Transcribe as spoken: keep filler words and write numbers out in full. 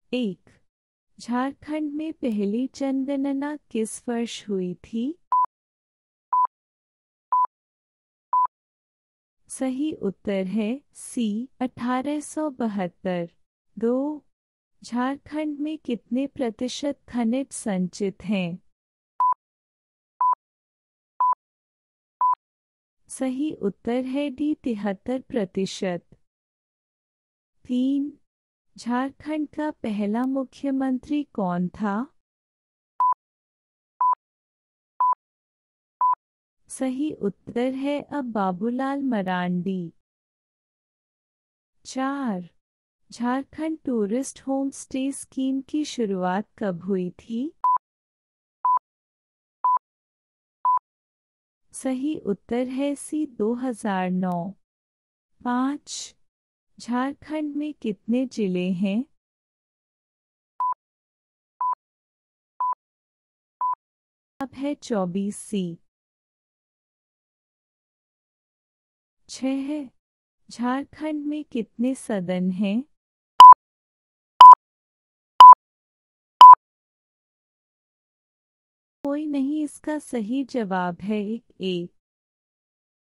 एक। झारखंड में पहली जनगणना किस वर्ष हुई थी? सही उत्तर है सी अठारह सौ बहत्तर। दो। झारखंड में कितने प्रतिशत खनिज संचित हैं? सही उत्तर है डी तिहत्तर प्रतिशत। तीन। झारखंड का पहला मुख्यमंत्री कौन था? सही उत्तर है अब बाबूलाल मरांडी। चार। Jharkhand tourist home stay scheme की शुरुआत कब हुई थी? सही उत्तर है सी दो हज़ार नौ। पाँच। झारखंड में कितने जिले हैं? अब है चौबीस सी। छह। झारखंड में कितने सदन हैं? कोई नहीं, इसका सही जवाब है एक। एक।